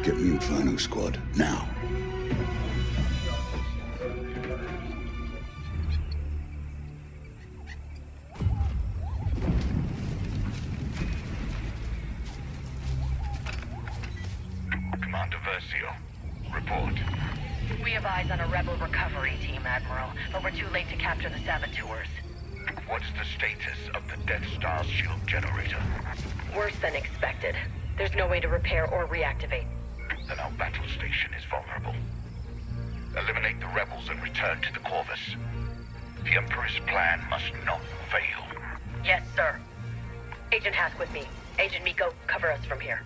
Get me Inferno Squad, now. Commander Versio, report. We have eyes on a rebel recovery team, Admiral, but we're too late to capture the saboteurs. What's the status of the Death Star's shield generator? Worse than expected. There's no way to repair or reactivate. Then our battle station is vulnerable. Eliminate the rebels and return to the Corvus. The Emperor's plan must not fail. Yes, sir. Agent Hask with me. Agent Miko, cover us from here.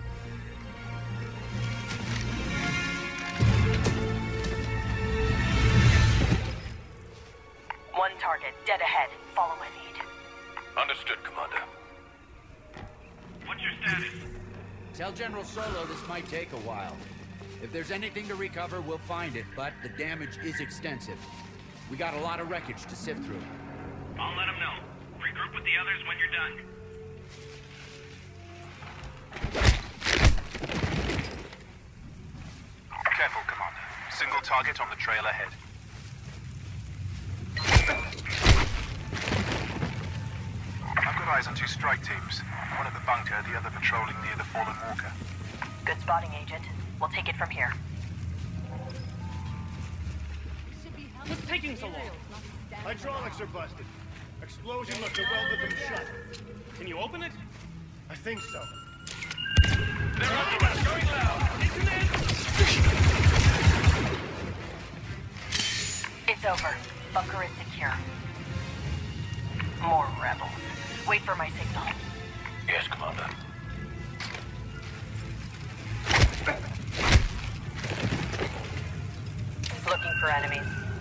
One target, dead ahead. Follow my lead. Understood, Commander. What's your status? Tell General Solo this might take a while. If there's anything to recover, we'll find it, but the damage is extensive. We got a lot of wreckage to sift through. I'll let him know. Regroup with the others when you're done. Careful, Commander. Single target on the trail ahead. I've got eyes on two strike teams. One at the bunker, the other patrolling near the fallen walker. Good spotting, Agent. We'll take it from here. What's taking so long? Hydraulics are busted. Explosion must have welded them shut. Can you open it? I think so. They're under us, going loud! It's over. Bunker is secure. More rebels. Wait for my signal. Yes, Commander. Looking for enemies.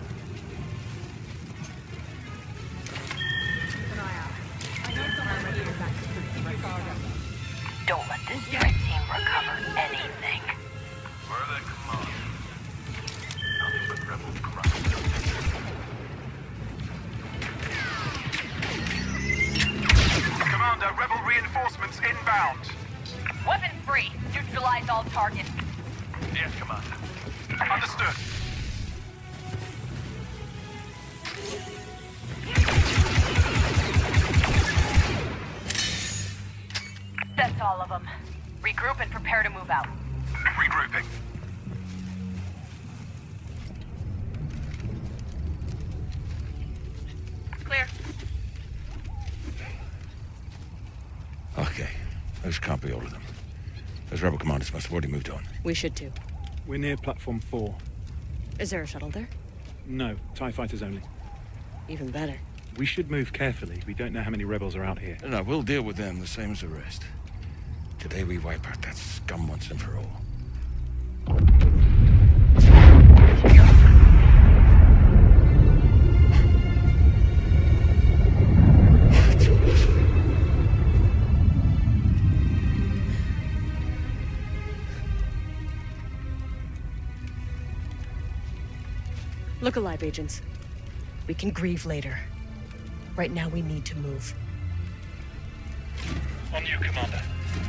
Don't let this strike team recover anything. Further command. Nothing but rebel corruption. Commander, rebel reinforcements inbound. Weapons free. Neutralize all targets. Yes, Commander. Understood. That's all of them. Regroup and prepare to move out. Regrouping. Clear. Okay, those can't be all of them. Those rebel commanders must have already moved on. We should too. We're near platform 4. Is there a shuttle there? No, TIE fighters only. Even better. We should move carefully. We don't know how many rebels are out here. No, we'll deal with them the same as the rest. Today we wipe out that scum once and for all. Look alive, agents. We can grieve later. Right now, we need to move. On you, Commander.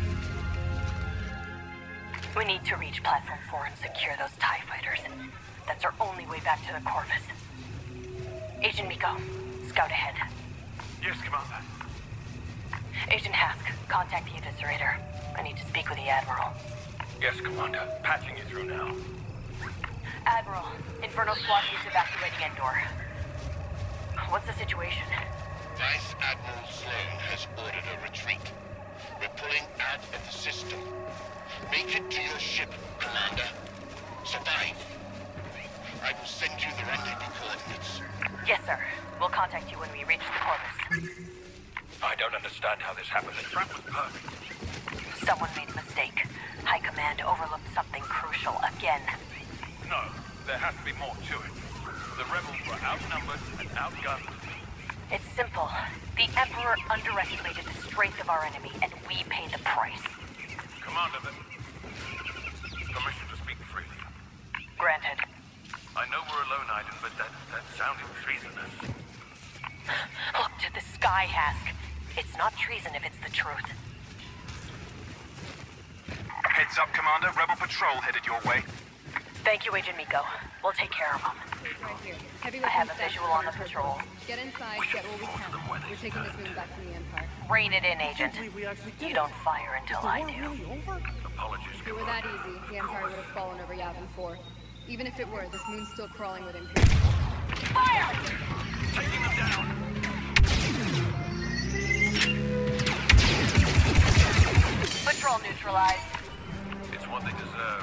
We need to reach Platform 4 and secure those TIE fighters. That's our only way back to the Corvus. Agent Miko, scout ahead. Yes, Commander. Agent Hask, contact the Eviscerator. I need to speak with the Admiral. Yes, Commander. Patching you through now. Admiral, Inferno Squad is evacuating Endor. What's the situation? Vice Admiral Sloan has ordered a retreat. We're pulling out of the system. Make it to your ship, Commander. Survive. I will send you the rendezvous coordinates. Yes, sir. We'll contact you when we reach the Corvus. I don't understand how this happened. The trap was perfect. Someone made a mistake. High Command overlooked something crucial again. No, there has to be more to it. The rebels were outnumbered and outgunned. It's simple. The Emperor underestimated the strength of our enemy, and we paid the price. Commander, permission to speak freely. Granted. I know we're a lone item, but that sounded treasonous. Look to the sky, Hask. It's not treason if it's the truth. Head Heads up, Commander. Rebel patrol headed your way. Thank you, Agent Miko. We'll take care of them. Right here. Heavy I have a weapons visual on the patrol. Get inside, get what we can. We're taking this moon back from the Empire. Rein it in, Agent. You don't fire until I do. Apologies, If it were that easy, the Empire would have fallen over Yavin 4. Even if it were, this moon's still crawling with Imperial. Fire! taking them down. Patrol neutralized. It's what they deserve.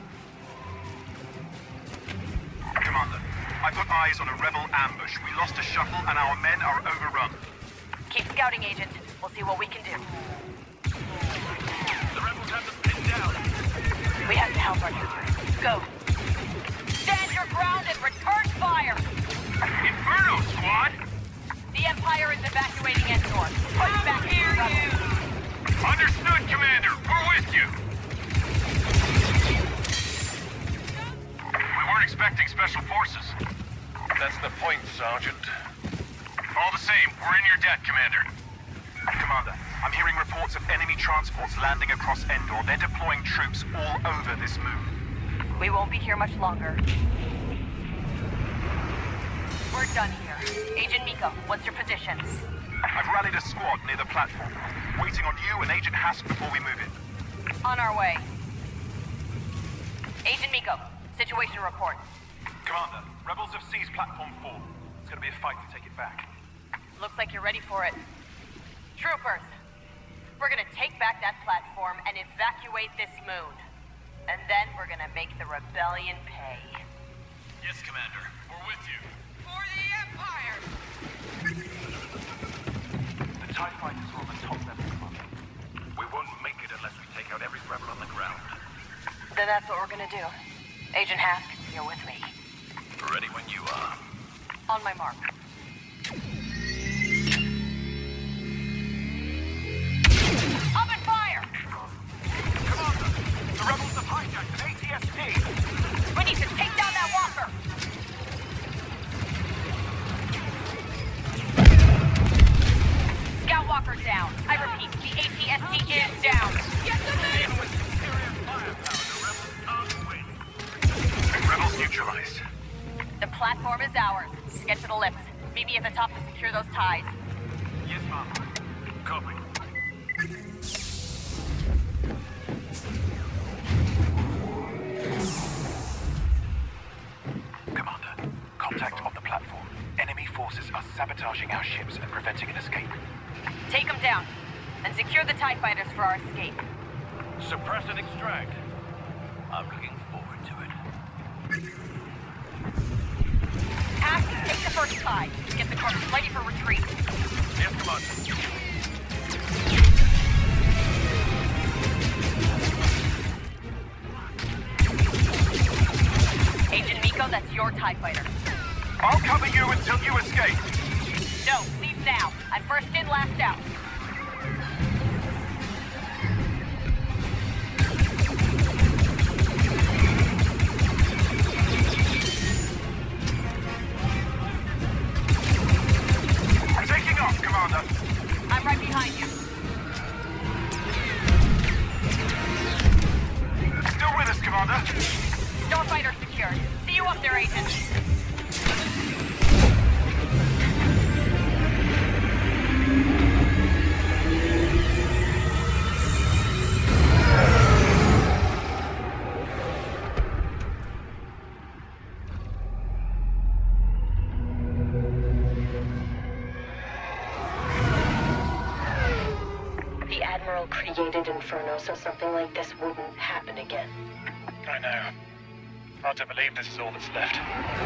Commander, I've got eyes on a rebel ambush. We lost a shuttle and our men are overrun. Keep scouting, Agent. We'll see what we can do. The rebels have them pinned down. We have to help our troopers. Go. Stand your ground and return fire! Inferno, squad! The Empire is evacuating Endor. Push back here, you! Understood, Commander. We're with you. We weren't expecting special forces. That's the point, Sergeant. All the same, we're in your debt, Commander. Commander, I'm hearing reports of enemy transports landing across Endor. They're deploying troops all over this moon. We won't be here much longer. We're done here. Agent Miko, what's your position? I've rallied a squad near the platform, waiting on you and Agent Hask before we move in. On our way. Agent Miko, situation report. Commander, rebels have seized platform 4. It's gonna be a fight to take it back. Looks like you're ready for it. Troopers, we're gonna take back that platform and evacuate this moon. And then we're gonna make the rebellion pay. Yes, Commander. We're with you. For the Empire! The TIE fighters are on the top level, Commander. We won't make it unless we take out every rebel on the ground. Then that's what we're gonna do. Agent Hask, you're with me. Ready when you are. On my mark. Open fire! Commander, the rebels have hijacked an ATST. We need to take down that walker! Scout walker down. I repeat, the ATST is down. Get them in! Even with superior firepower, the rebels can't win. Rebels neutralized. The platform is ours. Get to the lifts. Meet me at the top to secure those ties. Yes, Mom. Copy. Commander, contact on the platform. Enemy forces are sabotaging our ships and preventing an escape. Take them down. And secure the TIE fighters for our escape. Suppress and extract. I'm looking forward to it. Hask, take the first tie. Get the corpse ready for retreat. Yes, Commander. Agent Miko, that's your TIE fighter. I'll cover you until you escape. No, leave now. I'm first in, last out. I'm taking off, Commander. I'm right behind you. Still with us, Commander. Starfighter secured. See you up there, Agent. The Admiral created Inferno so something like this wouldn't happen again. I know. Hard to believe this is all that's left.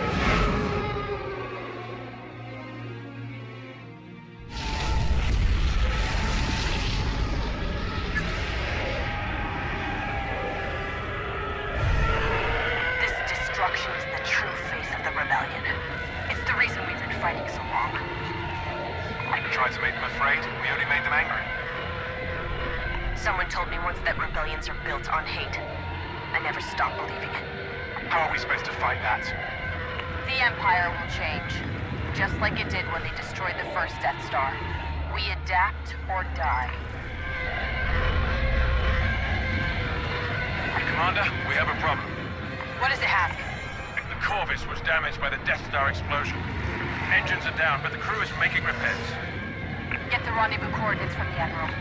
This destruction is the true face of the rebellion. It's the reason we've been fighting so long. We tried to make them afraid. We only made them angry. Someone told me once that rebellions are built on hate. I never stopped believing it. How are we supposed to fight that? The Empire will change. Just like it did when they destroyed the first Death Star. We adapt or die. Commander, we have a problem. What is it, Hask? The Corvus was damaged by the Death Star explosion. Engines are down, but the crew is making repairs. Get the rendezvous coordinates from the Admiral.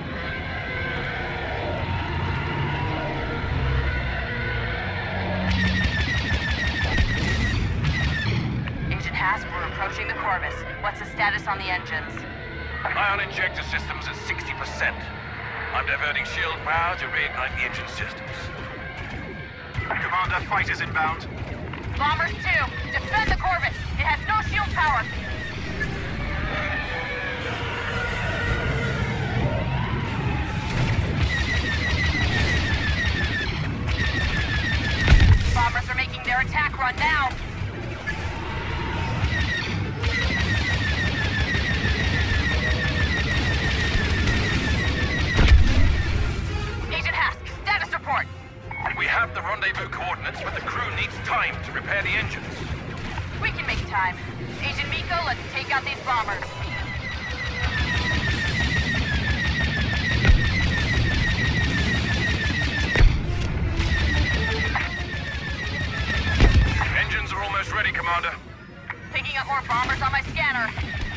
Agent Hask, we're approaching the Corvus. What's the status on the engines? Ion injector systems at 60%. I'm diverting shield power to reignite the engine systems. Commander, fighters inbound. Bombers 2, defend the Corvus. It has no shield power. Bombers are making their attack run now. Agent Hask, status report. We have the rendezvous coordinates, but the crew needs time to repair the engines. We can make time. Agent Miko, let's take out these bombers. Engines are almost ready, Commander. Picking up more bombers on my scanner.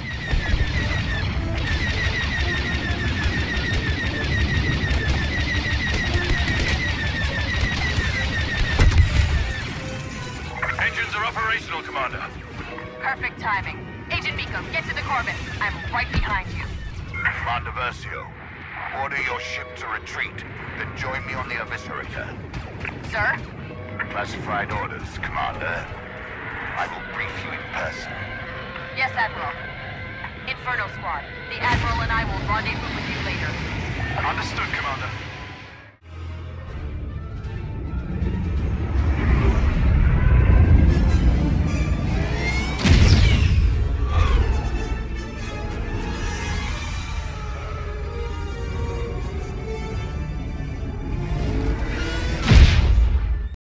Engines are operational, Commander. Perfect timing. Agent Miko, get to the Corvus. I'm right behind you. Commander Versio, order your ship to retreat, then join me on the Eviscerator. Sir? Classified orders, Commander. I will brief you in person. Yes, Admiral. Inferno Squad. The Admiral and I will rendezvous with you later. Understood, Commander.